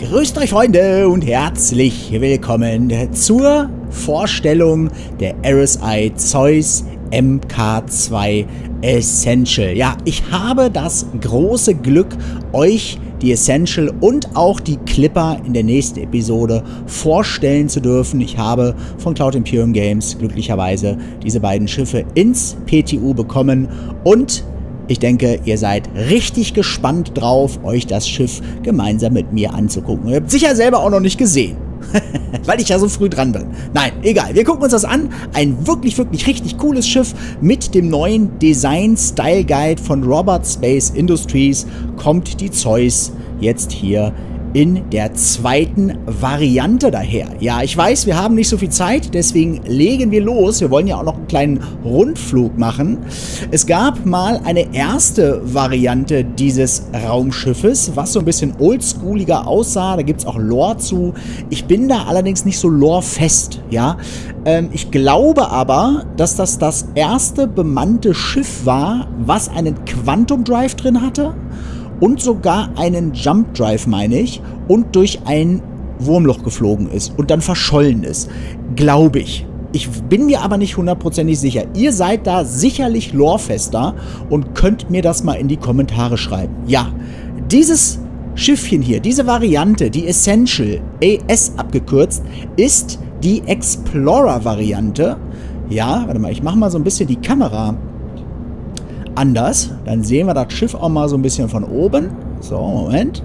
Grüßt euch Freunde und herzlich willkommen zur Vorstellung der RSI Zeus MK2 Essential. Ja, ich habe das große Glück, euch die Essential und auch die Clipper in der nächsten Episode vorstellen zu dürfen. Ich habe von Cloud Imperium Games glücklicherweise diese beiden Schiffe ins PTU bekommen und ich denke, ihr seid richtig gespannt drauf, euch das Schiff gemeinsam mit mir anzugucken. Ihr habt sicher selber auch noch nicht gesehen, weil ich ja so früh dran bin. Nein, egal, wir gucken uns das an. Ein wirklich, wirklich richtig cooles Schiff mit dem neuen Design Style Guide von Robert Space Industries kommt die Zeus jetzt hier in der zweiten Variante daher. Ja, ich weiß, wir haben nicht so viel Zeit, deswegen legen wir los. Wir wollen ja auch noch einen kleinen Rundflug machen. Es gab mal eine erste Variante dieses Raumschiffes, was so ein bisschen oldschooliger aussah. Da gibt es auch Lore zu. Ich bin da allerdings nicht so lorefest, ja. Ich glaube aber, dass das erste bemannte Schiff war, was einen Quantum Drive drin hatte. Und sogar einen Jump Drive, meine ich, und durch ein Wurmloch geflogen ist und dann verschollen ist. Glaube ich. Ich bin mir aber nicht hundertprozentig sicher. Ihr seid da sicherlich lorefester und könnt mir das mal in die Kommentare schreiben. Ja, dieses Schiffchen hier, diese Variante, die Essential, AS abgekürzt, ist die Explorer-Variante. Ja, warte mal, ich mache mal so ein bisschen die Kamera anders. Dann sehen wir das Schiff auch mal so ein bisschen von oben. So, Moment.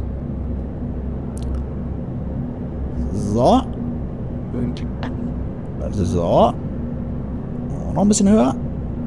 So. So. Noch ein bisschen höher.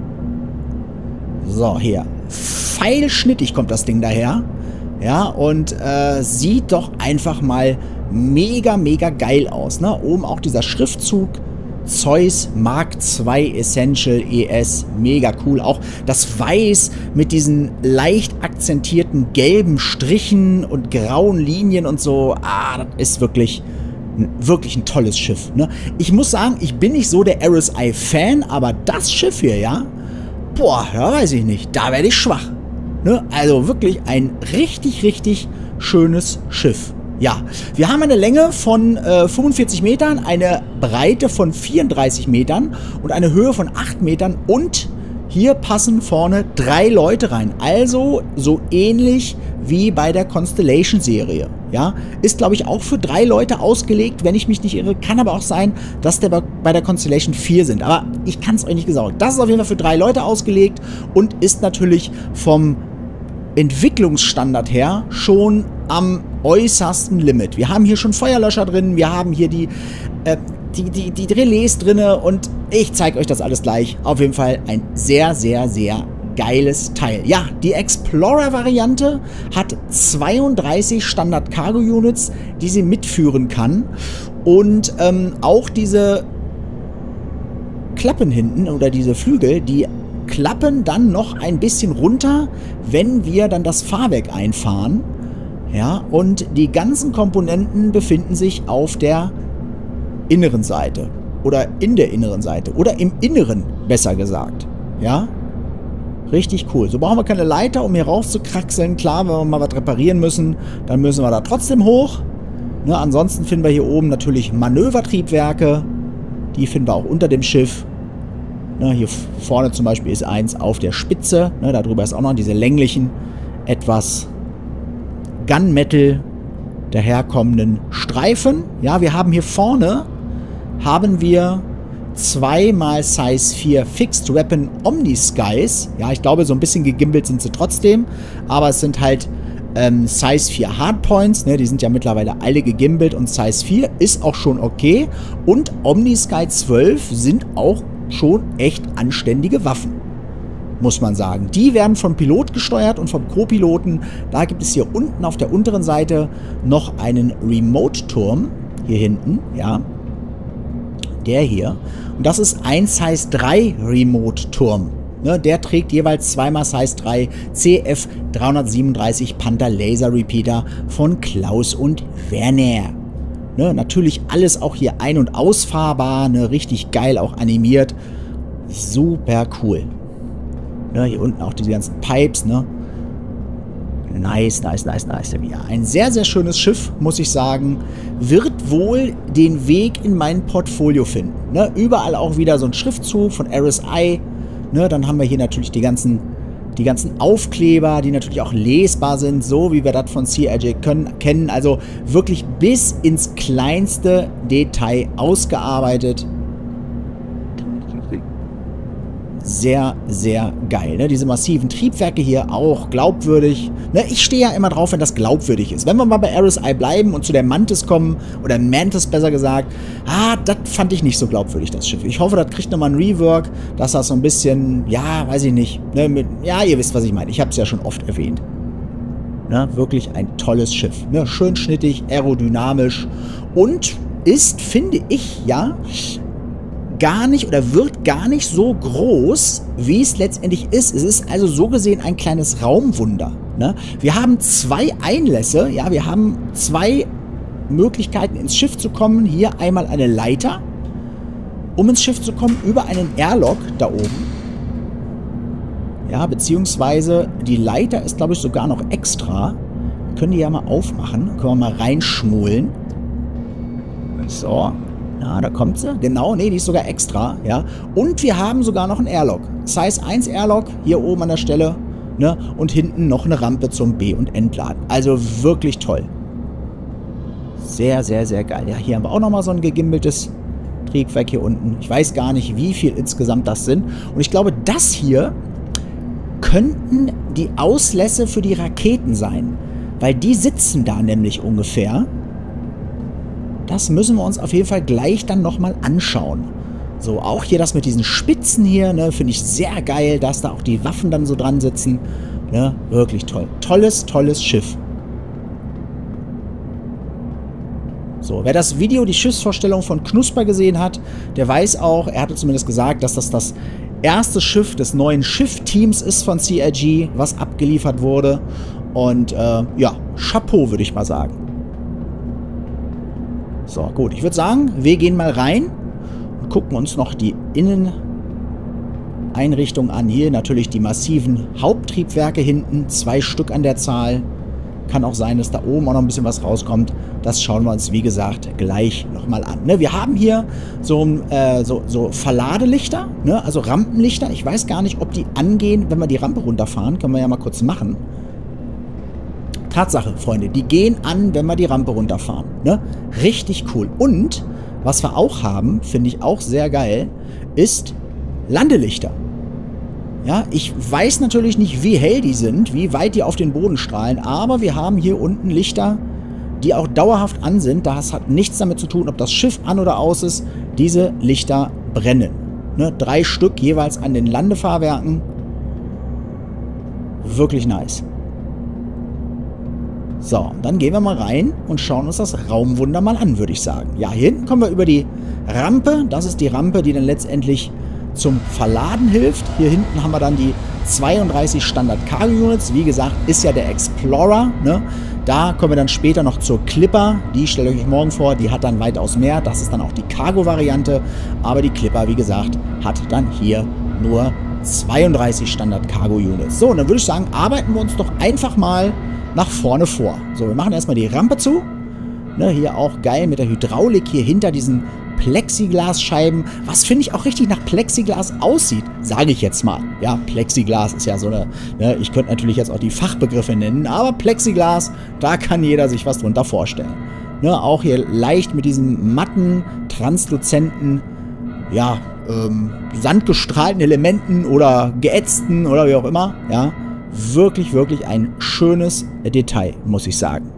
So, hier. Pfeilschnittig kommt das Ding daher. Ja, und sieht doch einfach mal mega, mega geil aus. Ne? Oben auch dieser Schriftzug. Zeus Mark II Essential ES, mega cool. Auch das Weiß mit diesen leicht akzentierten gelben Strichen und grauen Linien und so. Ah, das ist wirklich ein tolles Schiff. Ne? Ich muss sagen, ich bin nicht so der RSI-Fan, aber das Schiff hier, ja, boah, ja, weiß ich nicht, da werde ich schwach. Ne? Also wirklich ein richtig, richtig schönes Schiff. Ja, wir haben eine Länge von 45 Metern, eine Breite von 34 Metern und eine Höhe von 8 Metern und hier passen vorne 3 Leute rein. Also so ähnlich wie bei der Constellation-Serie. Ja, ist glaube ich auch für 3 Leute ausgelegt, wenn ich mich nicht irre. Kann aber auch sein, dass der bei der Constellation 4 sind. Aber ich kann es euch nicht genau sagen. Das ist auf jeden Fall für 3 Leute ausgelegt und ist natürlich vom Entwicklungsstandard her schon am äußersten Limit. Wir haben hier schon Feuerlöscher drin, wir haben hier die Relais drin und ich zeige euch das alles gleich. Auf jeden Fall ein sehr, sehr, sehr geiles Teil. Ja, die Explorer-Variante hat 32 Standard-Cargo-Units, die sie mitführen kann und auch diese Klappen hinten oder diese Flügel, die klappen dann noch ein bisschen runter, wenn wir dann das Fahrwerk einfahren. Ja, und die ganzen Komponenten befinden sich auf der inneren Seite oder in der inneren Seite oder im Inneren, besser gesagt. Ja, richtig cool. So brauchen wir keine Leiter, um hier rauf zu kraxeln. Klar, wenn wir mal was reparieren müssen, dann müssen wir da trotzdem hoch. Ne, ansonsten finden wir hier oben natürlich Manövertriebwerke. Die finden wir auch unter dem Schiff. Ne, hier vorne zum Beispiel ist eins auf der Spitze. Ne, darüber ist auch noch diese länglichen, etwas Gunmetal daherkommenden Streifen. Ja, wir haben hier vorne 2 mal Size 4 Fixed Weapon Omniskies. Ja, ich glaube, so ein bisschen gegimbelt sind sie trotzdem. Aber es sind halt Size 4 Hardpoints. Ne, die sind ja mittlerweile alle gegimbelt und Size 4 ist auch schon okay. Und Omnisky 12 sind auch schon echt anständige Waffen, muss man sagen. Die werden vom Pilot gesteuert und vom Co-Piloten. Da gibt es hier unten auf der unteren Seite noch einen Remote-Turm. Hier hinten, ja. Der hier. Und das ist ein Size 3 Remote-Turm. Ne, der trägt jeweils 2 mal Size 3 CF 337 Panther Laser Repeater von Klaus und Werner. Ne, natürlich alles auch hier ein- und ausfahrbar. Ne, richtig geil auch animiert. Super cool. Ne, hier unten auch diese ganzen Pipes. Ne? Nice, nice, nice, nice. Ja, ein sehr, sehr schönes Schiff, muss ich sagen. Wird wohl den Weg in mein Portfolio finden. Ne? Überall auch wieder so ein Schriftzug von RSI. Ne? Dann haben wir hier natürlich die ganzen Aufkleber, die natürlich auch lesbar sind, so wie wir das von CIJ kennen. Also wirklich bis ins kleinste Detail ausgearbeitet. Sehr, sehr geil. Ne? Diese massiven Triebwerke hier auch glaubwürdig. Ne? Ich stehe ja immer drauf, wenn das glaubwürdig ist. Wenn wir mal bei RSI bleiben und zu der Mantis kommen, oder Mantis besser gesagt, das fand ich nicht so glaubwürdig, das Schiff. Ich hoffe, das kriegt nochmal ein Rework, dass das so ein bisschen, ja, weiß ich nicht. Ne? Ja, ihr wisst, was ich meine. Ich habe es ja schon oft erwähnt. Ne? Wirklich ein tolles Schiff. Ne? Schön schnittig, aerodynamisch und ist, finde ich, ja, gar nicht oder wird gar nicht so groß, wie es letztendlich ist. Es ist also so gesehen ein kleines Raumwunder. Ne? Wir haben 2 Einlässe, ja, wir haben 2 Möglichkeiten ins Schiff zu kommen. Hier einmal eine Leiter, um ins Schiff zu kommen, über einen Airlock da oben. Ja, beziehungsweise die Leiter ist, glaube ich, sogar noch extra. Können die ja mal aufmachen, können wir mal reinschmulen. So. Ja, da kommt sie. Genau, nee, die ist sogar extra, ja. Und wir haben sogar noch einen Airlock. Size 1 Airlock, hier oben an der Stelle, ne? Und hinten noch eine Rampe zum B- und Entladen. Also wirklich toll. Sehr, sehr, sehr geil. Ja, hier haben wir auch nochmal so ein gegimbeltes Triebwerk hier unten. Ich weiß gar nicht, wie viel insgesamt das sind. Und ich glaube, das hier könnten die Auslässe für die Raketen sein. Weil die sitzen da nämlich ungefähr. Das müssen wir uns auf jeden Fall gleich dann nochmal anschauen. So, auch hier das mit diesen Spitzen hier, ne, finde ich sehr geil, dass da auch die Waffen dann so dran sitzen. Ne, wirklich toll. Tolles, tolles Schiff. So, wer das Video, die Schiffsvorstellung von Knusper gesehen hat, der weiß auch, er hatte zumindest gesagt, dass das erste Schiff des neuen Schiffteams ist von CIG, was abgeliefert wurde. Und ja, Chapeau, würde ich mal sagen. So, gut. Ich würde sagen, wir gehen mal rein und gucken uns noch die Inneneinrichtung an. Hier natürlich die massiven Haupttriebwerke hinten. 2 Stück an der Zahl. Kann auch sein, dass da oben auch noch ein bisschen was rauskommt. Das schauen wir uns, wie gesagt, gleich nochmal an. Ne, wir haben hier so Verladelichter, ne, also Rampenlichter. Ich weiß gar nicht, ob die angehen, wenn wir die Rampe runterfahren. Können wir ja mal kurz machen. Tatsache, Freunde, die gehen an, wenn wir die Rampe runterfahren. Ne? Richtig cool. Und, was wir auch haben, finde ich auch sehr geil, ist Landelichter. Ja, ich weiß natürlich nicht, wie hell die sind, wie weit die auf den Boden strahlen, aber wir haben hier unten Lichter, die auch dauerhaft an sind. Das hat nichts damit zu tun, ob das Schiff an oder aus ist. Diese Lichter brennen. Ne? 3 Stück jeweils an den Landefahrwerken. Wirklich nice. So, dann gehen wir mal rein und schauen uns das Raumwunder mal an, würde ich sagen. Ja, hier hinten kommen wir über die Rampe. Das ist die Rampe, die dann letztendlich zum Verladen hilft. Hier hinten haben wir dann die 32 Standard Cargo Units. Wie gesagt, ist ja der Explorer. Ne? Da kommen wir dann später noch zur Clipper. Die stellt euch morgen vor. Die hat dann weitaus mehr. Das ist dann auch die Cargo-Variante. Aber die Clipper, wie gesagt, hat dann hier nur 32 Standard Cargo Units. So, und dann würde ich sagen, arbeiten wir uns doch einfach mal nach vorne vor. So, wir machen erstmal die Rampe zu. Ne, hier auch geil mit der Hydraulik hier hinter diesen Plexiglasscheiben, was finde ich auch richtig nach Plexiglas aussieht, sage ich jetzt mal. Ja, Plexiglas ist ja so eine, ne, ich könnte natürlich jetzt auch die Fachbegriffe nennen, aber Plexiglas, da kann jeder sich was drunter vorstellen. Ne, auch hier leicht mit diesen matten, transluzenten, ja, sandgestrahlten Elementen oder geätzten oder wie auch immer, ja. Wirklich, wirklich ein schönes Detail, muss ich sagen.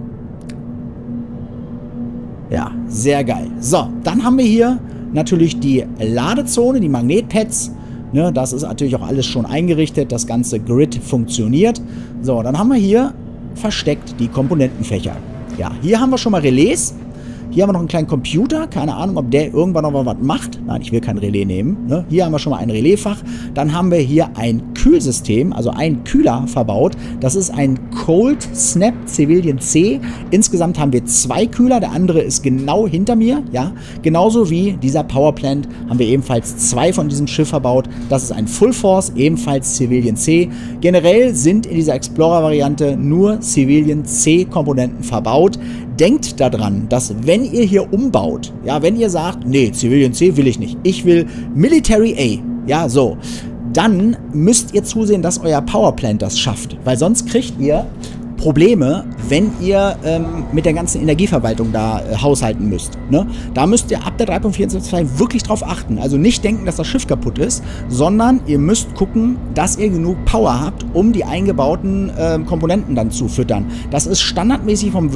Ja, sehr geil. So, dann haben wir hier natürlich die Ladezone, die Magnetpads. Ne, das ist natürlich auch alles schon eingerichtet. Das ganze Grid funktioniert. So, dann haben wir hier versteckt die Komponentenfächer. Ja, hier haben wir schon mal Relais. Hier haben wir noch einen kleinen Computer. Keine Ahnung, ob der irgendwann noch mal was macht. Nein, ich will kein Relais nehmen. Ne? Hier haben wir schon mal ein Relaisfach. Dann haben wir hier ein Kühlsystem, also ein Kühler verbaut. Das ist ein Cold Snap Civilian C. Insgesamt haben wir 2 Kühler, der andere ist genau hinter mir, ja. Genauso wie dieser Powerplant haben wir ebenfalls 2 von diesem Schiff verbaut. Das ist ein Full Force, ebenfalls Civilian C. Generell sind in dieser Explorer-Variante nur Civilian C-Komponenten verbaut. Denkt daran, dass wenn ihr hier umbaut, ja, wenn ihr sagt, nee, Civilian C will ich nicht, ich will Military A, ja, so, dann müsst ihr zusehen, dass euer Powerplant das schafft, weil sonst kriegt ihr Probleme, wenn ihr mit der ganzen Energieverwaltung da haushalten müsst. Ne? Da müsst ihr ab der 3.24 wirklich drauf achten. Also nicht denken, dass das Schiff kaputt ist, sondern ihr müsst gucken, dass ihr genug Power habt, um die eingebauten Komponenten dann zu füttern. Das ist standardmäßig vom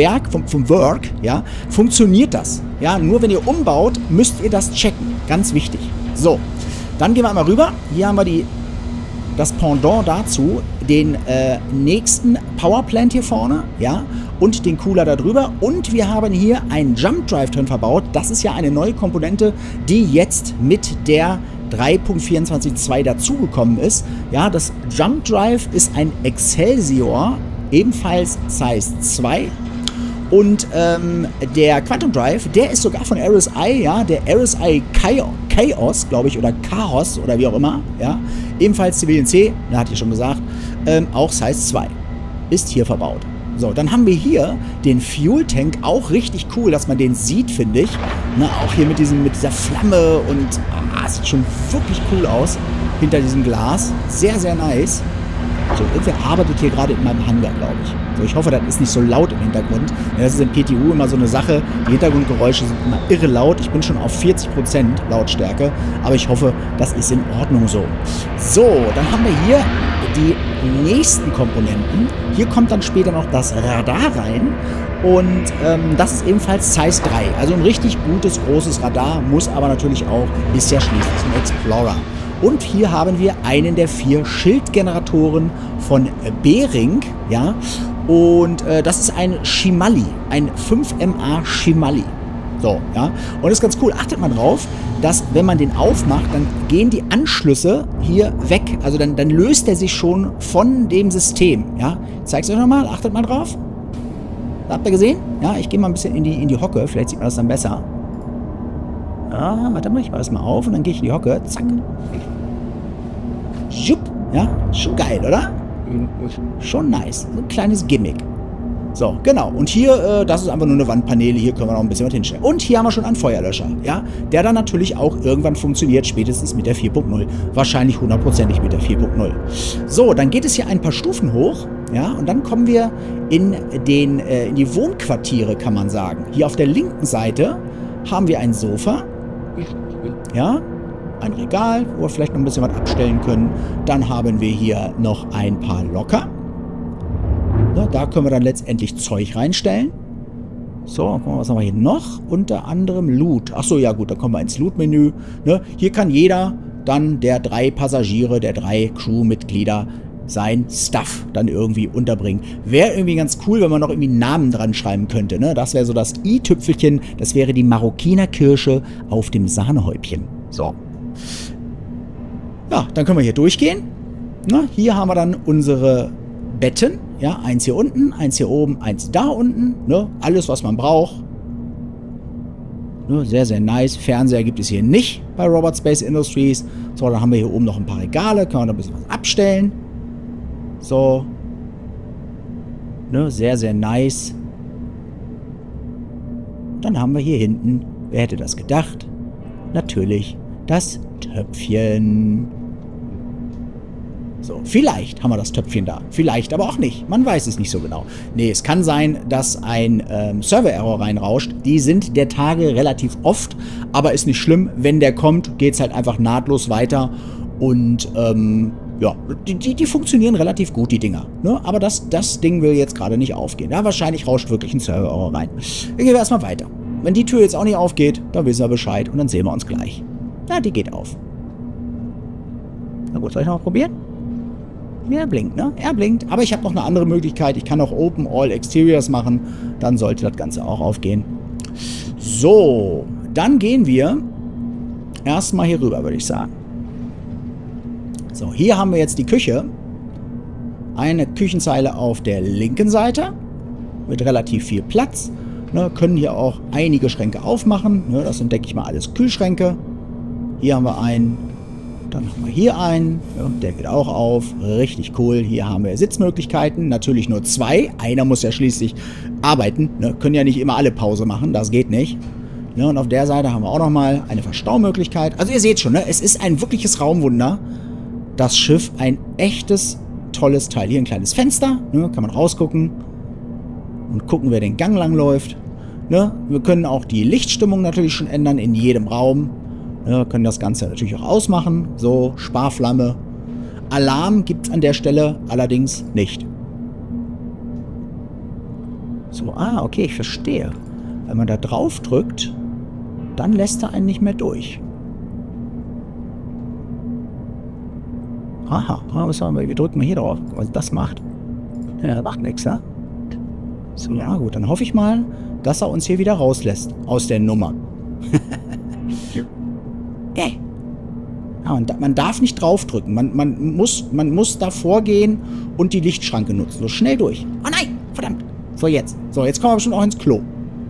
Work, ja, funktioniert das. Ja? Nur wenn ihr umbaut, müsst ihr das checken. Ganz wichtig. So, dann gehen wir einmal rüber. Hier haben wir das Pendant dazu, den nächsten Powerplant hier vorne, ja, und den Cooler da drüber. Und wir haben hier einen Jump Drive drin verbaut. Das ist ja eine neue Komponente, die jetzt mit der 3.24.2 dazugekommen ist. Ja, das Jump Drive ist ein Excelsior, ebenfalls Size 2. Und der Quantum Drive, der ist sogar von RSI, ja, der RSI Chaos, glaube ich, oder Chaos oder wie auch immer, ja, ebenfalls Civilian C, da hatte ich schon gesagt, auch Size 2, ist hier verbaut. So, dann haben wir hier den Fuel Tank, auch richtig cool, dass man den sieht, finde ich. Na, auch hier mit dieser Flamme und sieht schon wirklich cool aus hinter diesem Glas. Sehr, sehr nice. So, irgendwer arbeitet hier gerade in meinem Hangar, glaube ich. So, ich hoffe, das ist nicht so laut im Hintergrund. Ja, das ist im PTU immer so eine Sache. Die Hintergrundgeräusche sind immer irre laut. Ich bin schon auf 40% Lautstärke, aber ich hoffe, das ist in Ordnung so. So, dann haben wir hier die nächsten Komponenten. Hier kommt dann später noch das Radar rein. Und das ist ebenfalls Size 3. Also ein richtig gutes, großes Radar, muss aber natürlich auch, ist ja schließlich ein Explorer. Und hier haben wir einen der 4 Schildgeneratoren von Bering, ja, und das ist ein Shimali, ein 5MA Shimali. So, ja, und das ist ganz cool. Achtet mal drauf, dass wenn man den aufmacht, dann gehen die Anschlüsse hier weg. Also dann löst er sich schon von dem System, ja. Ich zeige es euch nochmal, achtet mal drauf. Habt ihr gesehen? Ja, ich gehe mal ein bisschen in die Hocke, vielleicht sieht man das dann besser. Ja, warte mal, ich mache das mal auf und dann gehe ich in die Hocke. Zack. Schupp. Ja, schon geil, oder? Schon nice. So ein kleines Gimmick. So, genau. Und hier, das ist einfach nur eine Wandpaneele. Hier können wir noch ein bisschen was hinstellen. Und hier haben wir schon einen Feuerlöscher, ja, der dann natürlich auch irgendwann funktioniert, spätestens mit der 4.0. Wahrscheinlich 100%ig mit der 4.0. So, dann geht es hier ein paar Stufen hoch, ja, und dann kommen wir in die Wohnquartiere, kann man sagen. Hier auf der linken Seite haben wir ein Sofa, ja, ein Regal, wo wir vielleicht noch ein bisschen was abstellen können. Dann haben wir hier noch ein paar Locker. Ja, da können wir dann letztendlich Zeug reinstellen. So, gucken wir mal, was haben wir hier noch? Unter anderem Loot. Achso, ja gut, da kommen wir ins Loot-Menü. Ne? Hier kann jeder dann der 3 Passagiere, der 3 Crewmitglieder sein Stuff dann irgendwie unterbringen. Wäre irgendwie ganz cool, wenn man noch irgendwie einen Namen dran schreiben könnte. Ne? Das wäre so das i-Tüpfelchen. Das wäre die Marokkanerkirsche auf dem Sahnehäubchen. So. Ja, dann können wir hier durchgehen. Na, hier haben wir dann unsere Betten. Ja, eins hier unten, eins hier oben, eins da unten. Ne? Alles, was man braucht. Ne? Sehr, sehr nice. Fernseher gibt es hier nicht bei Robot Space Industries. So, dann haben wir hier oben noch ein paar Regale. Können wir noch ein bisschen was abstellen. So. Ne? Sehr, sehr nice. Dann haben wir hier hinten, wer hätte das gedacht? Natürlich das Töpfchen. So, vielleicht haben wir das Töpfchen da. Vielleicht aber auch nicht. Man weiß es nicht so genau. Nee, es kann sein, dass ein Server-Error reinrauscht. Die sind der Tage relativ oft, aber ist nicht schlimm. Wenn der kommt, geht es halt einfach nahtlos weiter. Und ja, die funktionieren relativ gut, die Dinger. Ne? Aber das Ding will jetzt gerade nicht aufgehen. Ja, wahrscheinlich rauscht wirklich ein Server-Error rein. Wir gehen erstmal weiter. Wenn die Tür jetzt auch nicht aufgeht, dann wissen wir Bescheid und dann sehen wir uns gleich. Ja, die geht auf. Na gut, soll ich noch mal probieren? Ja, er blinkt, ne? Er blinkt. Aber ich habe noch eine andere Möglichkeit. Ich kann auch Open All Exteriors machen. Dann sollte das Ganze auch aufgehen. So, dann gehen wir erstmal hier rüber, würde ich sagen. So, hier haben wir jetzt die Küche. Eine Küchenzeile auf der linken Seite. Mit relativ viel Platz. Ne, können hier auch einige Schränke aufmachen. Ne, das sind, denke ich mal, alles Kühlschränke. Hier haben wir einen. Dann haben wir hier einen. Ja, der geht auch auf. Richtig cool. Hier haben wir Sitzmöglichkeiten. Natürlich nur 2. Einer muss ja schließlich arbeiten. Ne, können ja nicht immer alle Pause machen. Das geht nicht. Ne, und auf der Seite haben wir auch nochmal eine Verstaumöglichkeit. Also ihr seht schon, ne, es ist ein wirkliches Raumwunder. Das Schiff, ein echtes, tolles Teil. Hier ein kleines Fenster. Ne, kann man rausgucken. Und gucken, wer den Gang lang läuft. Ne? Wir können auch die Lichtstimmung natürlich schon ändern in jedem Raum. Ne? Können das Ganze natürlich auch ausmachen. So, Sparflamme. Alarm gibt es an der Stelle allerdings nicht. So, okay, ich verstehe. Wenn man da drauf drückt, dann lässt er einen nicht mehr durch. Aha, wir drücken mal hier drauf, was das macht. Ja, macht nichts, ne? So, ja gut, dann hoffe ich mal, dass er uns hier wieder rauslässt aus der Nummer. Ja, und man darf nicht draufdrücken. Man muss davor gehen und die Lichtschranke nutzen. So, schnell durch. Oh nein, verdammt. So, jetzt. So, jetzt kommen wir bestimmt auch ins Klo.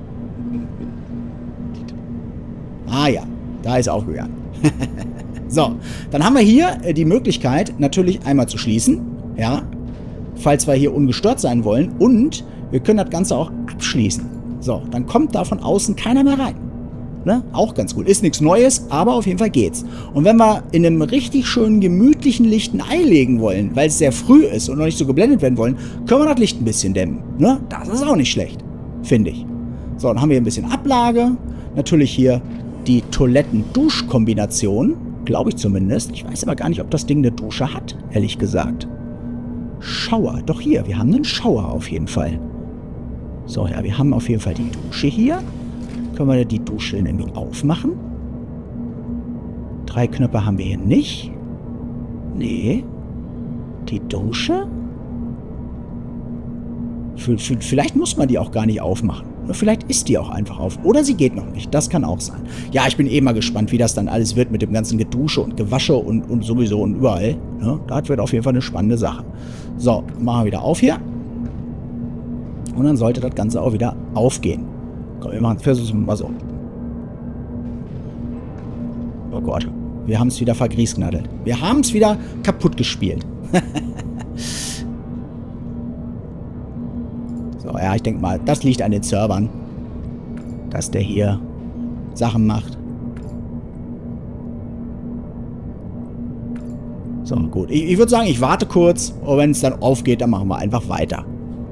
Ah ja, da ist er aufgegangen. So, dann haben wir hier die Möglichkeit, natürlich einmal zu schließen. Ja, falls wir hier ungestört sein wollen. Und wir können das Ganze auch abschließen. So, dann kommt da von außen keiner mehr rein. Ne? Auch ganz gut. Ist nichts Neues, aber auf jeden Fall geht's. Und wenn wir in einem richtig schönen, gemütlichen Licht ein Ei legen wollen, weil es sehr früh ist und noch nicht so geblendet werden wollen, können wir das Licht ein bisschen dämmen. Ne? Das ist auch nicht schlecht, finde ich. So, dann haben wir hier ein bisschen Ablage. Natürlich hier die Toiletten-Dusch-Kombination. Glaube ich zumindest. Ich weiß aber gar nicht, ob das Ding eine Dusche hat, ehrlich gesagt. Schauer. Doch hier, wir haben einen Schauer auf jeden Fall. So, ja, wir haben auf jeden Fall die Dusche hier. Können wir die Dusche nämlich aufmachen? 3 Knöpfe haben wir hier nicht. Nee. Die Dusche? Vielleicht muss man die auch gar nicht aufmachen. Vielleicht ist die auch einfach auf. Oder sie geht noch nicht. Das kann auch sein. Ja, ich bin eh mal gespannt, wie das dann alles wird mit dem ganzen Gedusche und Gewasche und sowieso und überall. Ja, das wird auf jeden Fall eine spannende Sache. So, machen wir wieder auf hier. Und dann sollte das Ganze auch wieder aufgehen. Komm, wir machen es mal so. Oh Gott. Wir haben es wieder vergriesknaddelt. Wir haben es wieder kaputt gespielt. So, ja, ich denke mal, das liegt an den Servern. Dass der hier Sachen macht. So, gut. Ich würde sagen, ich warte kurz. Und wenn es dann aufgeht, dann machen wir einfach weiter.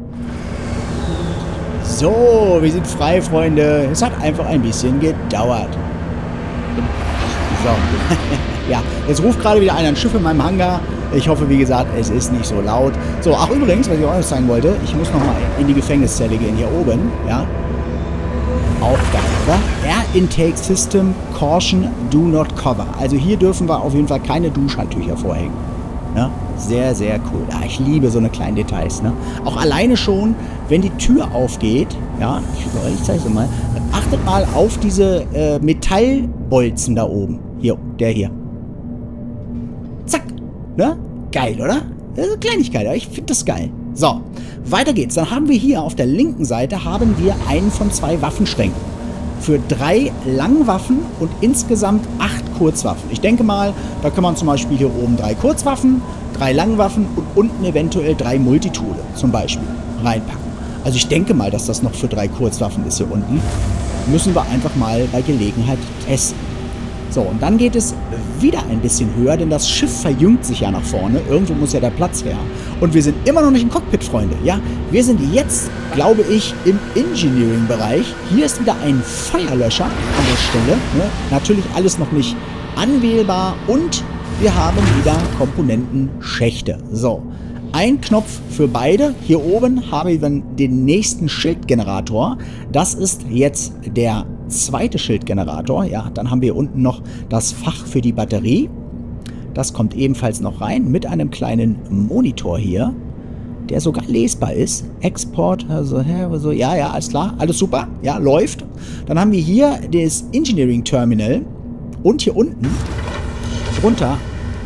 So, wir sind frei, Freunde. Es hat einfach ein bisschen gedauert. So. Ja, jetzt ruft gerade wieder ein Schiff in meinem Hangar. Ich hoffe, wie gesagt, es ist nicht so laut. So, ach übrigens, was ich auch noch zeigen wollte, ich muss nochmal in die Gefängniszelle gehen, hier oben. Ja. Aufgabe. Air Intake System Caution Do Not Cover. Also hier dürfen wir auf jeden Fall keine Duschhandtücher vorhängen. Ne? Sehr, sehr cool. Ja, ich liebe so eine kleinen Details. Ne? Auch alleine schon, wenn die Tür aufgeht, ja, ich zeige es mal, achtet mal auf diese Metallbolzen da oben. Hier, der hier. Zack. Ne? Geil, oder? Das ist eine Kleinigkeit, aber ich finde das geil. So, weiter geht's. Dann haben wir hier auf der linken Seite haben wir einen von 2 Waffenschränken. Für 3 Langwaffen und insgesamt 8 Kurzwaffen. Ich denke mal, da kann man zum Beispiel hier oben 3 Kurzwaffen, 3 Langwaffen und unten eventuell 3 Multitoole zum Beispiel reinpacken. Also ich denke mal, dass das noch für 3 Kurzwaffen ist hier unten. Müssen wir einfach mal bei Gelegenheit testen. So, und dann geht es wieder ein bisschen höher, denn das Schiff verjüngt sich ja nach vorne. Irgendwo muss ja der Platz her. Und wir sind immer noch nicht im Cockpit, Freunde. Ja, wir sind jetzt, glaube ich, im Engineering-Bereich. Hier ist wieder ein Feuerlöscher an der Stelle. Ne? Natürlich alles noch nicht anwählbar. Und wir haben wieder Komponentenschächte. So, ein Knopf für beide. Hier oben haben wir den nächsten Schildgenerator. Das ist jetzt der zweite Schildgenerator. Ja, dann haben wir unten noch das Fach für die Batterie. Das kommt ebenfalls noch rein mit einem kleinen Monitor hier, der sogar lesbar ist. Export, also ja, alles klar, alles super, ja, läuft. Dann haben wir hier das Engineering Terminal und hier unten drunter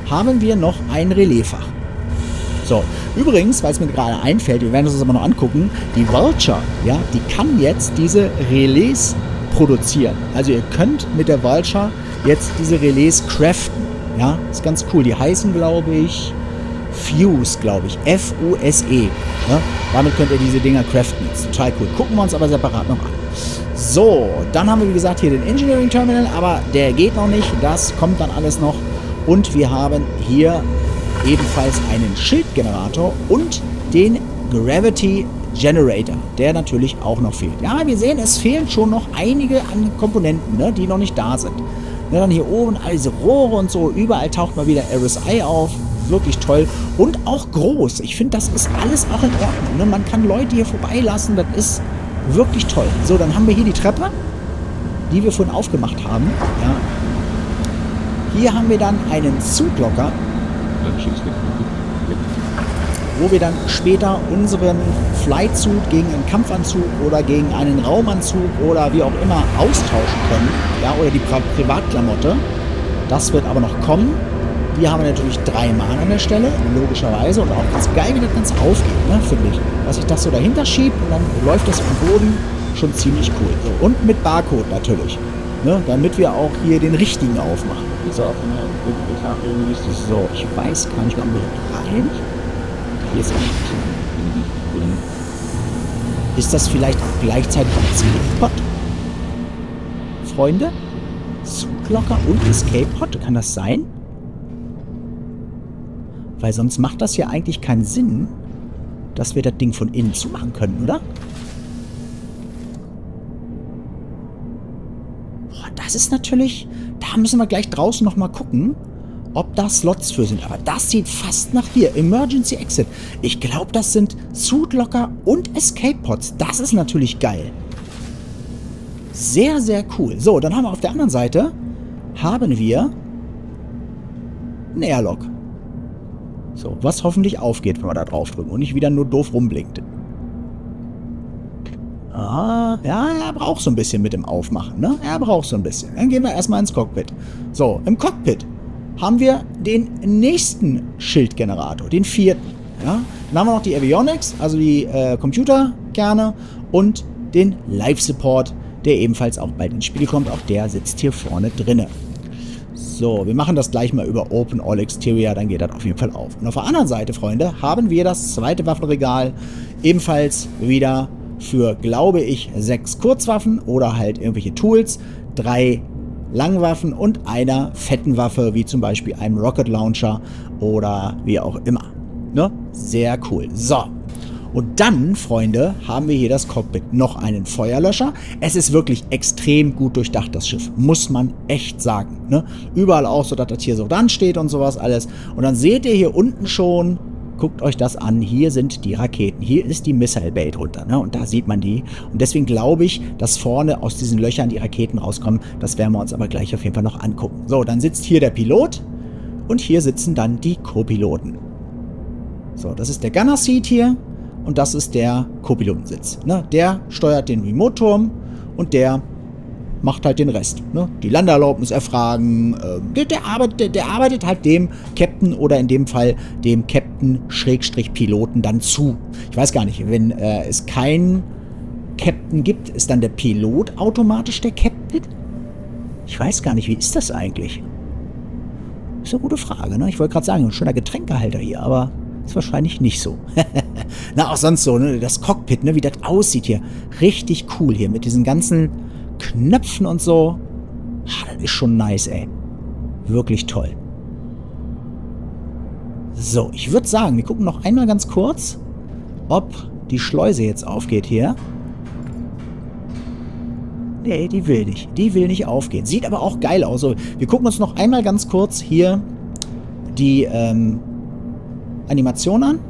haben wir noch ein Relaisfach. So, übrigens, weil es mir gerade einfällt, wir werden uns das aber noch angucken, die Vulture, ja, die kann jetzt diese Relais produzieren. Also ihr könnt mit der Vulture jetzt diese Relais craften. Ja, ist ganz cool. Die heißen, glaube ich, Fuse, glaube ich. F-U-S-E. Ja, damit könnt ihr diese Dinger craften. Jetzt total cool. Gucken wir uns aber separat noch an. So, dann haben wir, wie gesagt, hier den Engineering Terminal, aber der geht noch nicht. Das kommt dann alles noch. Und wir haben hier ebenfalls einen Schildgenerator und den Gravity Generator, der natürlich auch noch fehlt. Ja, wir sehen, es fehlen schon noch einige an Komponenten, ne, die noch nicht da sind. Ja, dann hier oben all diese Rohre und so, überall taucht mal wieder RSI auf. Wirklich toll und auch groß. Ich finde, das ist alles auch in Ordnung. Ne? Man kann Leute hier vorbeilassen, das ist wirklich toll. So, dann haben wir hier die Treppe, die wir vorhin aufgemacht haben. Ja. Hier haben wir dann einen Zuglocker, wo wir dann später unseren Flightsuit gegen einen Kampfanzug oder gegen einen Raumanzug oder wie auch immer austauschen können. Ja, oder die Privatklamotte. Das wird aber noch kommen. Hier haben wir natürlich 3 Mann an der Stelle, logischerweise. Und auch ganz geil, wie das Ganze aufgeht, ne, finde ich. Dass ich das so dahinter schiebe und dann läuft das am Boden. Schon ziemlich cool. So, und mit Barcode natürlich. Ne, damit wir auch hier den richtigen aufmachen. So, ich weiß gar nicht, ob wir rein. Hier ist Ist das vielleicht auch gleichzeitig ein Escape-Pod? Freunde? Zuglocker und Escape-Pod? Kann das sein? Weil sonst macht das ja eigentlich keinen Sinn, dass wir das Ding von innen zumachen können, oder? Boah, das ist natürlich... Da müssen wir gleich draußen nochmal gucken, ob da Slots für sind. Aber das sieht fast nach hier. Emergency Exit. Ich glaube, das sind Suitlocker und Escape Pods. Das ist natürlich geil. Sehr, sehr cool. So, dann haben wir auf der anderen Seite haben wir ein Airlock. So, was hoffentlich aufgeht, wenn wir da drauf drücken und nicht wieder nur doof rumblinkt. Ah, ja, er braucht so ein bisschen mit dem Aufmachen, ne? Er braucht so ein bisschen. Dann gehen wir erstmal ins Cockpit. So, im Cockpit haben wir den nächsten Schildgenerator, den 4. Ja? Dann haben wir noch die Avionics, also die Computerkerne und den Life Support, der ebenfalls auch bald ins Spiel kommt. Auch der sitzt hier vorne drinne. So, wir machen das gleich mal über Open All Exterior, dann geht das auf jeden Fall auf. Und auf der anderen Seite, Freunde, haben wir das zweite Waffenregal, ebenfalls wieder für, glaube ich, 6 Kurzwaffen oder halt irgendwelche Tools, 3 Langwaffen und einer fetten Waffe, wie zum Beispiel einem Rocket Launcher oder wie auch immer. Ne? Sehr cool. So. Und dann, Freunde, haben wir hier das Cockpit. Noch einen Feuerlöscher. Es ist wirklich extrem gut durchdacht, das Schiff. Muss man echt sagen. Ne? Überall auch so, dass das hier so dran steht und sowas alles. Und dann seht ihr hier unten schon, guckt euch das an, hier sind die Raketen. Hier ist die Missile Bay drunter. Ne? Und da sieht man die. Und deswegen glaube ich, dass vorne aus diesen Löchern die Raketen rauskommen. Das werden wir uns aber gleich auf jeden Fall noch angucken. So, dann sitzt hier der Pilot. Und hier sitzen dann die Co-Piloten. So, das ist der Gunner Seat hier. Und das ist der Co-Pilotensitz. Ne? Der steuert den Remote-Turm und der macht halt den Rest. Ne? Die Landeerlaubnis erfragen. Der arbeitet halt dem Captain oder in dem Fall dem Captain-Piloten dann zu. Ich weiß gar nicht, wenn es keinen Captain gibt, ist dann der Pilot automatisch der Captain? Ich weiß gar nicht, wie ist das eigentlich? Ist eine gute Frage. Ne? Ich wollte gerade sagen, ein schöner Getränkehalter hier, aber... ist wahrscheinlich nicht so. Na, auch sonst so, ne? Das Cockpit, ne? Wie das aussieht hier. Richtig cool hier mit diesen ganzen Knöpfen und so. Ah, das ist schon nice, ey. Wirklich toll. So, ich würde sagen, wir gucken noch einmal ganz kurz, ob die Schleuse jetzt aufgeht hier. Nee, die will nicht. Die will nicht aufgehen. Sieht aber auch geil aus. So, wir gucken uns noch einmal ganz kurz hier die, Animation an.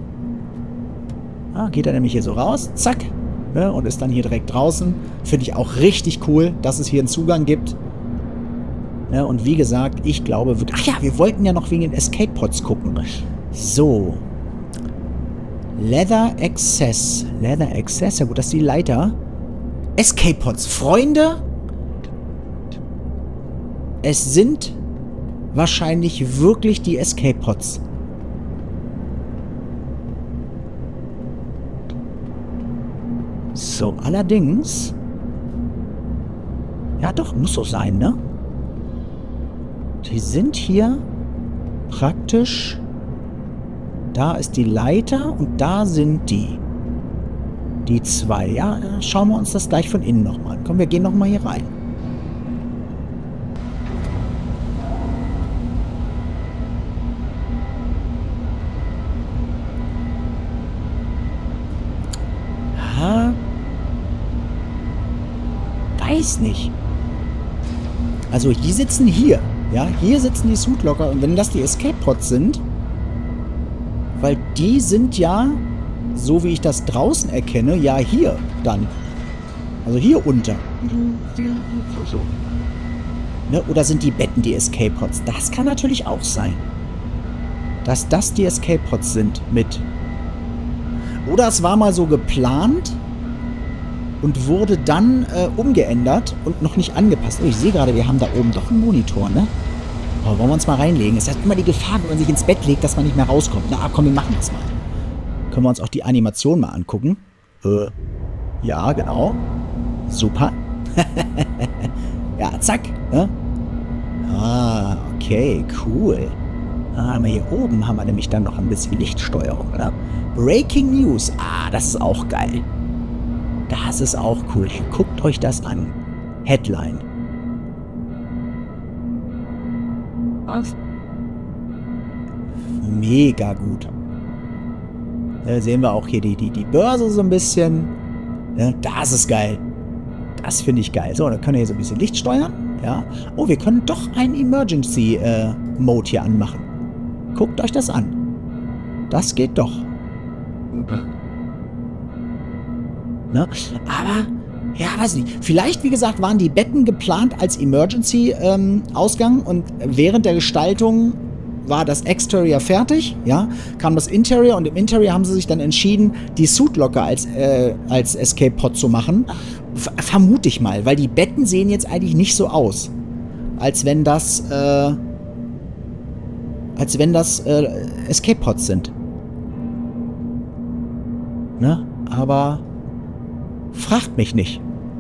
Ah, geht er nämlich hier so raus. Zack. Ne, und ist dann hier direkt draußen. Finde ich auch richtig cool, dass es hier einen Zugang gibt. Ne, und wie gesagt, ich glaube... Ach ja, wir wollten ja noch wegen den Escape Pods gucken. So. Leather Access. Leather Access. Ja gut, das ist die Leiter. Escape Pods. Freunde, es sind wahrscheinlich wirklich die Escape Pods. So, allerdings... Ja doch, muss so sein, ne? Die sind hier praktisch... Da ist die Leiter und da sind die. Die zwei. Ja, schauen wir uns das gleich von innen nochmal an. Komm, wir gehen nochmal hier rein. Ha. Weiß nicht. Also, die sitzen hier. Ja, hier sitzen die Suitlocker. Und wenn das die Escape Pods sind... Weil die sind ja, so wie ich das draußen erkenne, ja hier dann. Also hier unter. Ne? Oder sind die Betten die Escape Pods? Das kann natürlich auch sein. Dass das die Escape Pods sind mit. Oder es war mal so geplant und wurde dann umgeändert und noch nicht angepasst. Oh, ich sehe gerade, wir haben da oben doch einen Monitor, ne? Oh, wollen wir uns mal reinlegen? Es hat immer die Gefahr, wenn man sich ins Bett legt, dass man nicht mehr rauskommt. Na komm, wir machen das mal. Können wir uns auch die Animation mal angucken? Ja, genau. Super. Ja, zack. Ne? Ah, okay, cool. Ah, hier oben haben wir nämlich dann noch ein bisschen Lichtsteuerung, oder? Breaking News. Ah, das ist auch geil. Das ist auch cool. Guckt euch das an. Headline. Mega gut. Da sehen wir auch hier die Börse so ein bisschen. Ja, das ist geil. Das finde ich geil. So, dann können wir hier so ein bisschen Licht steuern. Ja. Oh, wir können doch einen Emergency Mode hier anmachen. Guckt euch das an. Das geht doch. Ne? Aber, ja, weiß nicht. Vielleicht, wie gesagt, waren die Betten geplant als Emergency-Ausgang und während der Gestaltung war das Exterior fertig, ja, kam das Interior und im Interior haben sie sich dann entschieden, die Suitlocker als Escape-Pod zu machen. Vermute ich mal, weil die Betten sehen jetzt eigentlich nicht so aus, als wenn das Escape-Pods sind. Ne? Aber fragt mich nicht.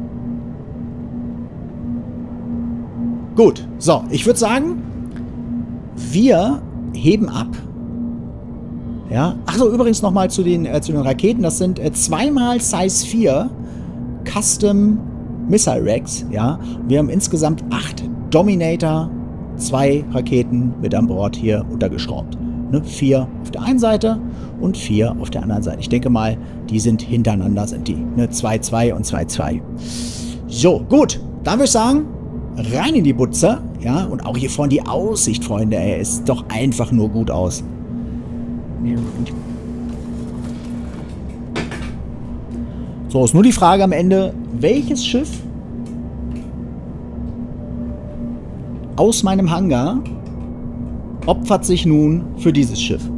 Gut, so, ich würde sagen, wir heben ab. Ja, achso, übrigens nochmal zu den Raketen. Das sind zweimal Size 4 Custom Missile Racks. Ja, wir haben insgesamt 8 Dominator, 2 Raketen mit an Bord hier untergeschraubt. Ne, 4 auf der einen Seite und 4 auf der anderen Seite. Ich denke mal, die sind hintereinander, sind die. Ne, 2, 2 und 2, 2. So, gut. Dann würde ich sagen, rein in die Butze. Ja, und auch hier vorne die Aussicht, Freunde. Ey, ist doch einfach nur gut aus. So, ist nur die Frage am Ende, welches Schiff aus meinem Hangar opfert sich nun für dieses Schiff?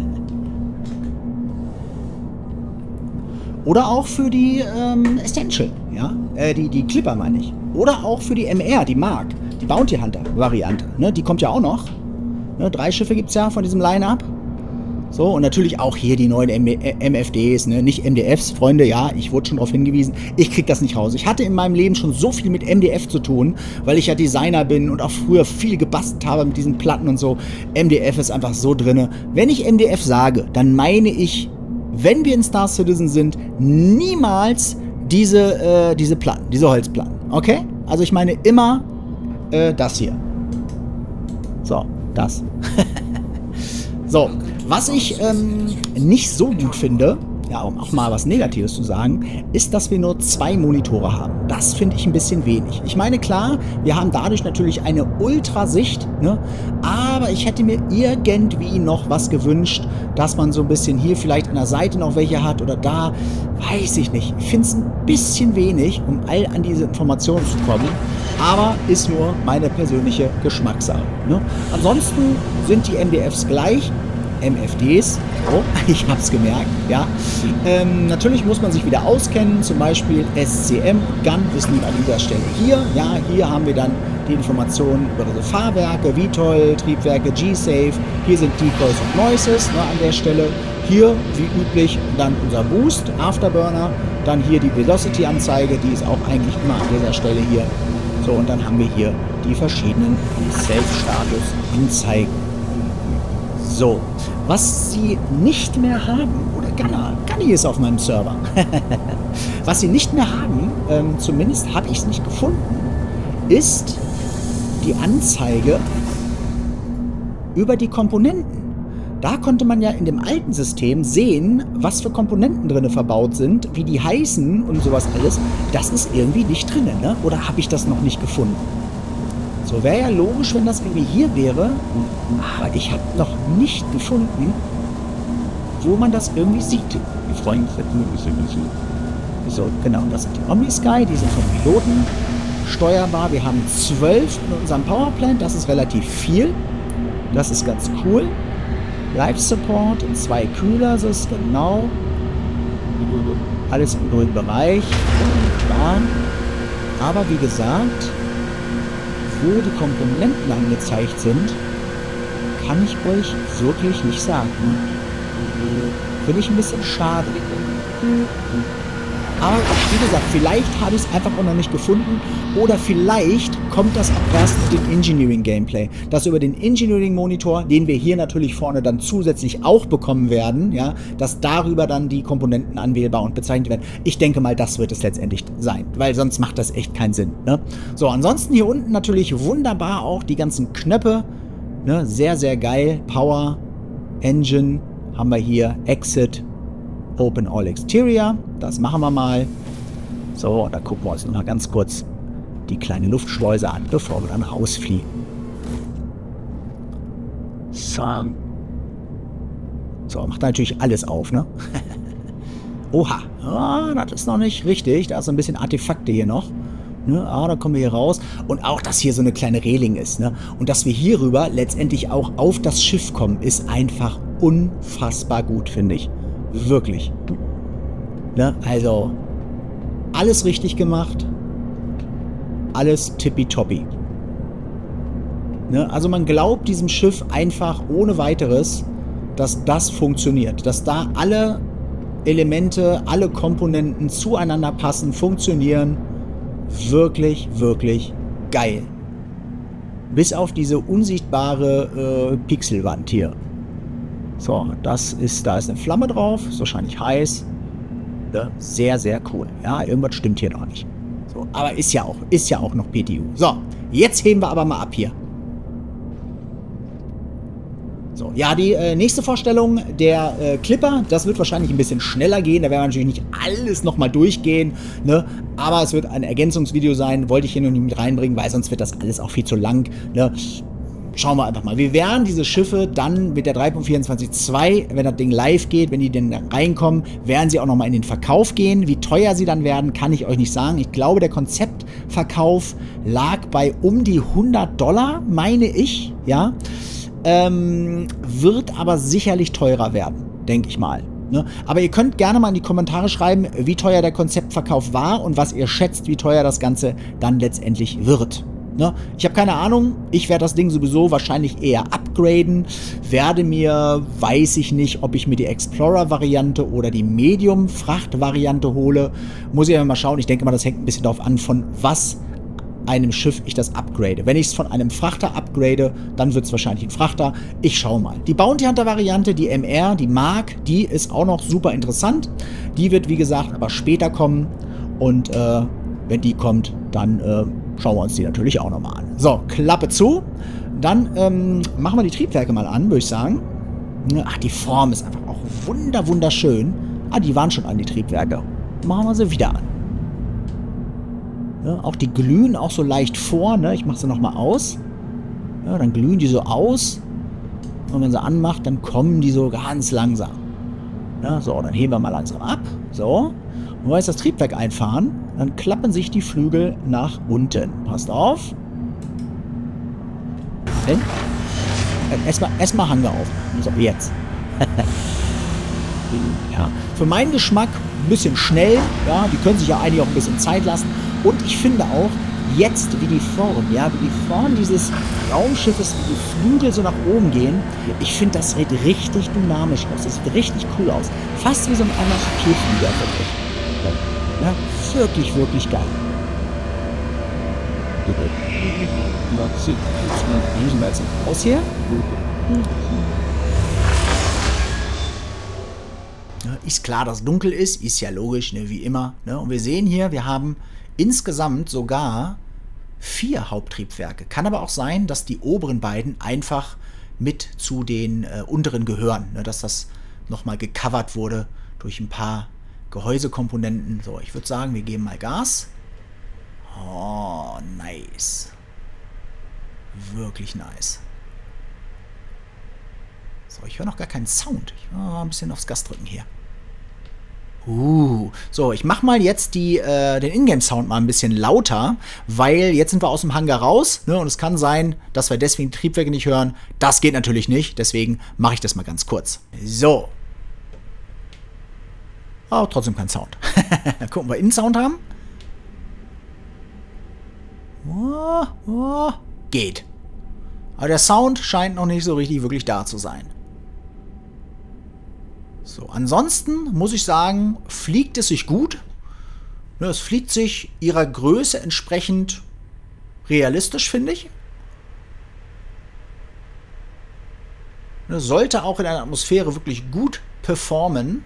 Oder auch für die Essential, ja? Die Clipper meine ich. Oder auch für die MR, die Mark, die Bounty Hunter Variante. Ne? Die kommt ja auch noch. Ne? 3 Schiffe gibt es ja von diesem Line-Up. So, und natürlich auch hier die neuen MFDs, ne? Nicht MDFs, Freunde, ja, ich wurde schon darauf hingewiesen, ich krieg das nicht raus. Ich hatte in meinem Leben schon so viel mit MDF zu tun, weil ich ja Designer bin und auch früher viel gebastelt habe mit diesen Platten und so. MDF ist einfach so drinne. Wenn ich MDF sage, dann meine ich, wenn wir in Star Citizen sind, niemals diese Platten, diese Holzplatten, okay? Also ich meine immer das hier. So, das. So, was ich nicht so gut finde, ja, um auch mal was Negatives zu sagen, ist, dass wir nur 2 Monitore haben. Das finde ich ein bisschen wenig. Ich meine, klar, wir haben dadurch natürlich eine Ultrasicht, ne? Aber ich hätte mir irgendwie noch was gewünscht, dass man so ein bisschen hier vielleicht an der Seite noch welche hat oder da, weiß ich nicht. Ich finde es ein bisschen wenig, um all an diese Informationen zu kommen, aber ist nur meine persönliche Geschmackssache, ne? Ansonsten sind die MDFs gleich. MFDs. Oh, ich hab's gemerkt, ja. Natürlich muss man sich wieder auskennen, zum Beispiel SCM und GUN ist nun an dieser Stelle hier. Ja, hier haben wir dann die Informationen über unsere Fahrwerke, VTOL, Triebwerke, G-Safe. Hier sind Decoys und Noises, ne, an der Stelle. Hier, wie üblich, dann unser Boost, Afterburner. Dann hier die Velocity-Anzeige, die ist auch eigentlich immer an dieser Stelle hier. So, und dann haben wir hier die verschiedenen Safe-Status-Anzeigen. So, was sie nicht mehr haben, oder Gunny ist auf meinem Server. Was sie nicht mehr haben, zumindest habe ich es nicht gefunden, ist die Anzeige über die Komponenten. Da konnte man ja in dem alten System sehen, was für Komponenten drin verbaut sind, wie die heißen und sowas alles. Das ist irgendwie nicht drin, ne? Oder habe ich das noch nicht gefunden? So, wäre ja logisch, wenn das irgendwie hier wäre. Aber ich habe noch nicht gefunden, wo man das irgendwie sieht. Die Freunde so, genau, das sind die Omni-Sky, die sind vom Piloten steuerbar. Wir haben 12 in unserem Powerplant, das ist relativ viel. Das ist ganz cool. Live-Support in 2 Kühler, so ist genau. Alles im grünen Bereich. Aber wie gesagt, wo die Komponenten angezeigt sind, kann ich euch wirklich nicht sagen. Finde ich ein bisschen schade. Aber wie gesagt, vielleicht habe ich es einfach auch noch nicht gefunden oder vielleicht kommt das auch erst mit dem Engineering-Gameplay. Dass über den Engineering-Monitor, den wir hier natürlich vorne dann zusätzlich auch bekommen werden, ja, dass darüber dann die Komponenten anwählbar und bezeichnet werden. Ich denke mal, das wird es letztendlich sein, weil sonst macht das echt keinen Sinn. Ne? So, ansonsten hier unten natürlich wunderbar auch die ganzen Knöpfe. Ne? Sehr, sehr geil. Power, Engine, haben wir hier Exit, Open All Exterior, das machen wir mal. So, da gucken wir uns noch mal ganz kurz die kleine Luftschleuse an, bevor wir dann rausfliegen. So. So, macht natürlich alles auf, ne? Oha, ah, das ist noch nicht richtig. Da ist so ein bisschen Artefakte hier noch. Ne? Ah, da kommen wir hier raus. Und auch, dass hier so eine kleine Reling ist. Ne? Und dass wir hier rüber letztendlich auch auf das Schiff kommen, ist einfach unfassbar gut, finde ich. Wirklich. Ne? Also, alles richtig gemacht. Alles tippitoppi. Ne? Also man glaubt diesem Schiff einfach ohne weiteres, dass das funktioniert. Dass da alle Elemente, alle Komponenten zueinander passen, funktionieren. Wirklich, wirklich geil. Bis auf diese unsichtbare Pixelwand hier. So, da ist eine Flamme drauf, ist wahrscheinlich heiß. Ne? Sehr, sehr cool. Ja, irgendwas stimmt hier noch nicht. So, aber ist ja auch noch PTU. So, jetzt heben wir aber mal ab hier. So, ja, die nächste Vorstellung, der Clipper, das wird wahrscheinlich ein bisschen schneller gehen. Da werden wir natürlich nicht alles nochmal durchgehen, ne? Aber es wird ein Ergänzungsvideo sein. Wollte ich hier noch nicht mit reinbringen, weil sonst wird das alles auch viel zu lang, ne? Schauen wir einfach mal. Wir werden diese Schiffe dann mit der 3.24.2, wenn das Ding live geht, wenn die denn reinkommen, werden sie auch nochmal in den Verkauf gehen. Wie teuer sie dann werden, kann ich euch nicht sagen. Ich glaube, der Konzeptverkauf lag bei um die $100, meine ich, ja. Wird aber sicherlich teurer werden, denke ich mal. Ne? Aber ihr könnt gerne mal in die Kommentare schreiben, wie teuer der Konzeptverkauf war und was ihr schätzt, wie teuer das Ganze dann letztendlich wird. Ne? Ich habe keine Ahnung, ich werde das Ding sowieso wahrscheinlich eher upgraden, werde mir, weiß ich nicht, ob ich mir die Explorer-Variante oder die Medium-Fracht-Variante hole. Muss ich aber mal schauen, ich denke mal, das hängt ein bisschen darauf an, von was einem Schiff ich das upgrade. Wenn ich es von einem Frachter upgrade, dann wird es wahrscheinlich ein Frachter. Ich schaue mal. Die Bounty Hunter Variante, die MR, die Mark, die ist auch noch super interessant. Die wird, wie gesagt, aber später kommen. Und wenn die kommt, dann schauen wir uns die natürlich auch nochmal an. So, Klappe zu. Dann machen wir die Triebwerke mal an, würde ich sagen. Ach, die Form ist einfach auch wunderschön. Ah, die waren schon an, die Triebwerke. Machen wir sie wieder an. Ja, auch die glühen auch so leicht vor, ne? Ich mache sie nochmal aus. Ja, dann glühen die so aus. Und wenn sie anmacht, dann kommen die so ganz langsam. Ja, so, dann heben wir mal langsam ab. So. Und wenn wir jetzt das Triebwerk einfahren, dann klappen sich die Flügel nach unten. Passt auf. Erstmal Hangar auf. So, jetzt. Ja, für meinen Geschmack ein bisschen schnell. Ja, die können sich ja eigentlich auch ein bisschen Zeit lassen. Und ich finde auch, jetzt wie die Form, ja, wie die Form dieses Raumschiffes, wie die Flügel so nach oben gehen, ich finde, das sieht richtig dynamisch aus. Das sieht richtig cool aus. Fast wie so ein MRP-Flieger, wirklich. Ja, wirklich, wirklich geil. Müssen wir jetzt raus hier? Ja, ist klar, dass es dunkel ist ja logisch, ne, wie immer. Ne? Und wir sehen hier, wir haben insgesamt sogar 4 Haupttriebwerke. Kann aber auch sein, dass die oberen beiden einfach mit zu den unteren gehören. Ne? Dass das nochmal gecovert wurde durch ein paar Gehäusekomponenten. So, ich würde sagen, wir geben mal Gas. Oh, nice. Wirklich nice. So, ich höre noch gar keinen Sound. Ich will mal ein bisschen aufs Gas drücken hier. So, ich mache mal jetzt den Ingame-Sound mal ein bisschen lauter, weil jetzt sind wir aus dem Hangar raus, ne, und es kann sein, dass wir deswegen die Triebwerke nicht hören. Das geht natürlich nicht, deswegen mache ich das mal ganz kurz. So. Oh, trotzdem kein Sound. Gucken, ob wir Innensound haben. Geht. Aber der Sound scheint noch nicht so richtig wirklich da zu sein. So, ansonsten muss ich sagen, fliegt es sich gut. Es fliegt sich ihrer Größe entsprechend realistisch, finde ich. Es sollte auch in einer Atmosphäre wirklich gut performen.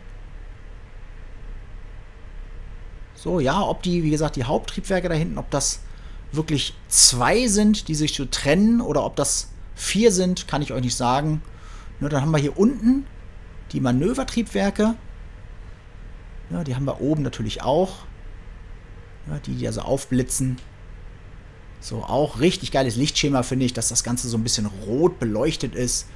So, ja, ob die, wie gesagt, die Haupttriebwerke da hinten, ob das wirklich 2 sind, die sich so trennen, oder ob das 4 sind, kann ich euch nicht sagen. Dann haben wir hier unten die Manövertriebwerke. Ja, die haben wir oben natürlich auch. Ja, die also aufblitzen. So, auch richtig geiles Lichtschema, finde ich, dass das Ganze so ein bisschen rot beleuchtet ist.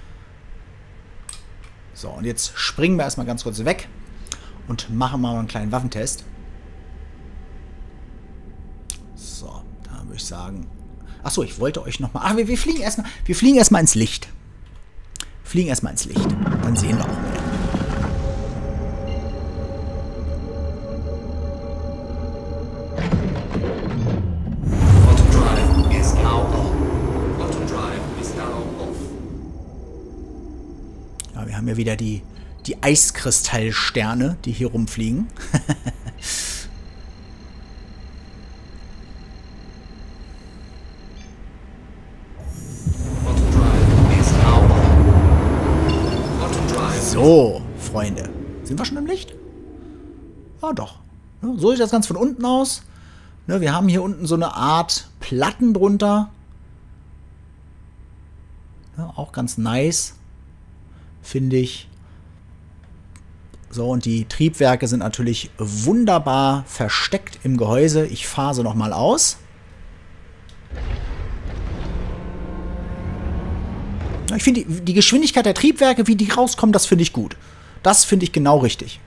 So, und jetzt springen wir erstmal ganz kurz weg und machen mal einen kleinen Waffentest. So, da würde ich sagen... Achso, ich wollte euch nochmal... Ach, wir fliegen erstmal ins Licht. Fliegen erstmal ins Licht. Dann sehen wir auch mehr. Ja, wir haben ja wieder die Eiskristallsterne, die hier rumfliegen. So, Freunde. Sind wir schon im Licht? Ja, doch. So sieht das Ganze von unten aus. Wir haben hier unten so eine Art Platten drunter. Ja, auch ganz nice, finde ich. So, und die Triebwerke sind natürlich wunderbar versteckt im Gehäuse. Ich fahre sie nochmal aus. Ich finde, die Geschwindigkeit der Triebwerke, wie die rauskommen, das finde ich gut. Das finde ich genau richtig.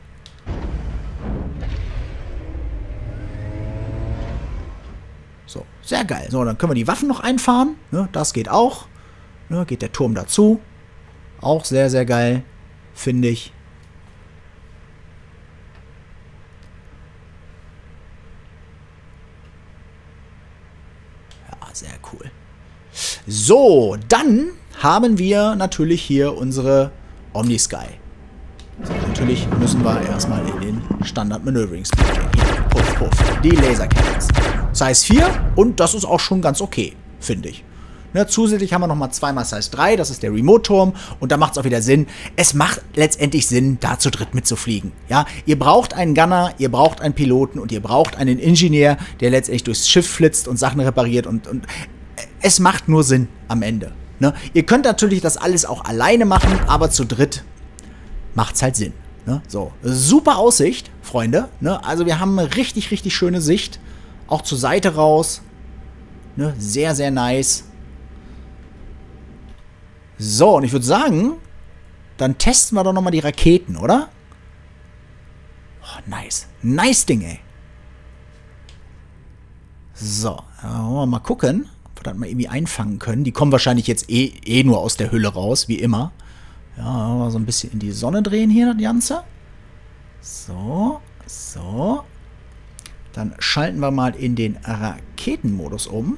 So, sehr geil. So, dann können wir die Waffen noch einfahren. Das geht auch. Geht der Turm dazu. Auch sehr, sehr geil, finde ich. Ja, sehr cool. So, dann haben wir natürlich hier unsere Omnisky. So, natürlich müssen wir erstmal in den Standard Maneuvering Speed gehen. Hier, puff, puff, die Lasercannons. Size 4 und das ist auch schon ganz okay, finde ich. Zusätzlich haben wir nochmal 2x Size 3, das ist der Remote-Turm und da macht es auch wieder Sinn. Es macht letztendlich Sinn, da zu dritt mitzufliegen. Ja? Ihr braucht einen Gunner, ihr braucht einen Piloten und ihr braucht einen Ingenieur, der letztendlich durchs Schiff flitzt und Sachen repariert und es macht nur Sinn am Ende. Ne? Ihr könnt natürlich das alles auch alleine machen, aber zu dritt macht es halt Sinn. Ne? So, super Aussicht, Freunde. Ne? Also wir haben eine richtig, richtig schöne Sicht. Auch zur Seite raus. Ne? Sehr, sehr nice. So, und ich würde sagen, dann testen wir doch nochmal die Raketen, oder? Oh, nice. Nice Ding, ey. So, wollen wir mal gucken, ob wir das mal irgendwie einfangen können. Die kommen wahrscheinlich jetzt eh nur aus der Hülle raus, wie immer. Ja, mal so ein bisschen in die Sonne drehen hier das Ganze. So, so. Dann schalten wir mal in den Raketenmodus um.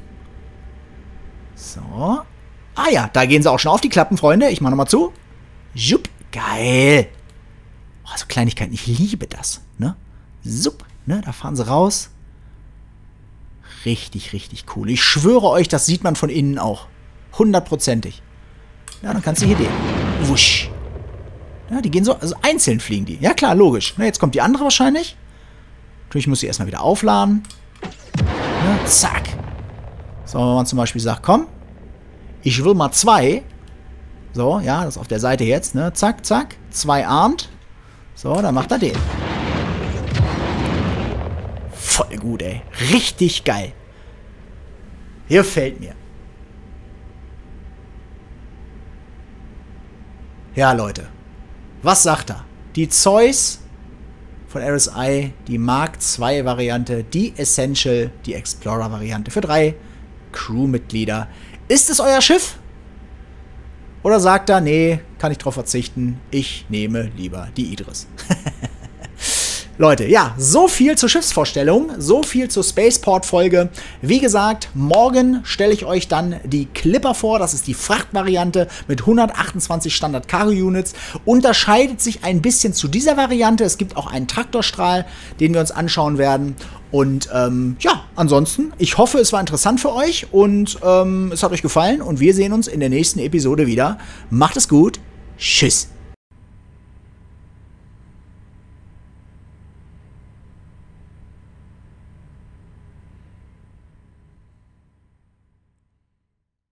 So. Ah ja, da gehen sie auch schon auf, die Klappen, Freunde. Ich mache nochmal zu. Jupp, geil. Oh, so Kleinigkeiten, ich liebe das. Ne? Sup, ne? Da fahren sie raus. Richtig, richtig cool. Ich schwöre euch, das sieht man von innen auch. 100%ig. Ja, dann kannst du hier den. Wusch. Ja, die gehen so, also einzeln fliegen die. Ja klar, logisch. Na, jetzt kommt die andere wahrscheinlich. Natürlich muss sie erstmal wieder aufladen. Ja, zack. So, wenn man zum Beispiel sagt, komm, ich will mal 2. So, ja, das ist auf der Seite jetzt, ne? Zack, zack. 2 armed. So, dann macht er den. Voll gut, ey. Richtig geil. Gefällt mir. Ja, Leute. Was sagt er? Die Zeus von RSI, die Mark II Variante, die Essential, die Explorer Variante für 3 Crewmitglieder. Ist es euer Schiff? Oder sagt er, nee, kann ich drauf verzichten, ich nehme lieber die Idris. Leute, ja, so viel zur Schiffsvorstellung, so viel zur Spaceport-Folge. Wie gesagt, morgen stelle ich euch dann die Clipper vor. Das ist die Frachtvariante mit 128 Standard-Cargo-Units. Unterscheidet sich ein bisschen zu dieser Variante. Es gibt auch einen Traktorstrahl, den wir uns anschauen werden. Und ja, ansonsten, ich hoffe, es war interessant für euch und es hat euch gefallen. Und wir sehen uns in der nächsten Episode wieder. Macht es gut. Tschüss.